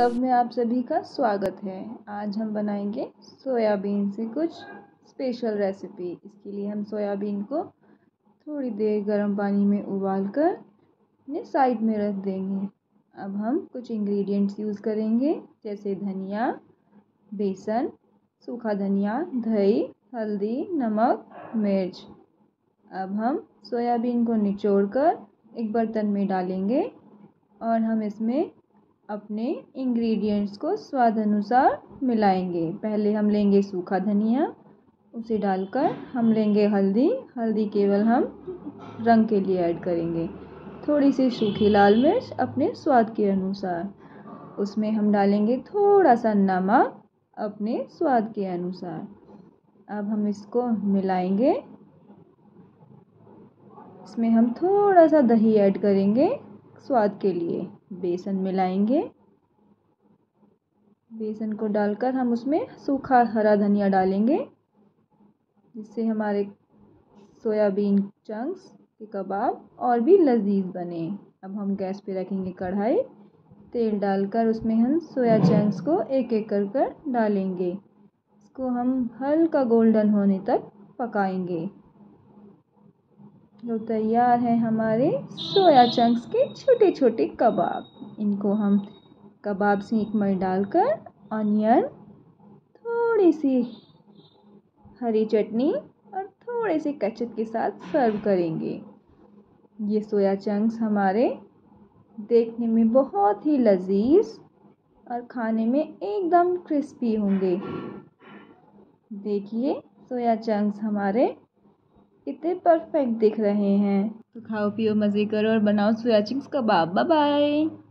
Blog में आप सभी का स्वागत है। आज हम बनाएंगे सोयाबीन से कुछ स्पेशल रेसिपी। इसके लिए हम सोयाबीन को थोड़ी देर गर्म पानी में उबालकर अपने साइड में रख देंगे। अब हम कुछ इंग्रेडिएंट्स यूज़ करेंगे, जैसे धनिया, बेसन, सूखा धनिया, दही, हल्दी, नमक, मिर्च। अब हम सोयाबीन को निचोड़कर एक बर्तन में डालेंगे और हम इसमें अपने इंग्रेडिएंट्स को स्वाद अनुसार मिलाएंगे। पहले हम लेंगे सूखा धनिया, उसे डालकर हम लेंगे हल्दी केवल हम रंग के लिए ऐड करेंगे। थोड़ी सी सूखी लाल मिर्च अपने स्वाद के अनुसार। उसमें हम डालेंगे थोड़ा सा नमक अपने स्वाद के अनुसार। अब हम इसको मिलाएंगे। इसमें हम थोड़ा सा दही ऐड करेंगे स्वाद के लिए। बेसन मिलाएंगे। बेसन को डालकर हम उसमें सूखा हरा धनिया डालेंगे, जिससे हमारे सोयाबीन चंक्स के कबाब और भी लजीज बने। अब हम गैस पे रखेंगे कढ़ाई। तेल डालकर उसमें हम सोया चंक्स को एक एक कर डालेंगे। इसको हम हल्का गोल्डन होने तक पकाएंगे। तो तैयार है हमारे सोया चंक्स के छोटे छोटे कबाब। इनको हम कबाब सीख में डालकर ऑनियन, थोड़ी सी हरी चटनी और थोड़े से केचप के साथ सर्व करेंगे। ये सोया चंक्स हमारे देखने में बहुत ही लजीज और खाने में एकदम क्रिस्पी होंगे। देखिए सोया चंक्स हमारे कितने परफेक्ट दिख रहे हैं। तो खाओ पियो मज़े करो और बनाओ सोया चंक्स कबाब। Bye bye.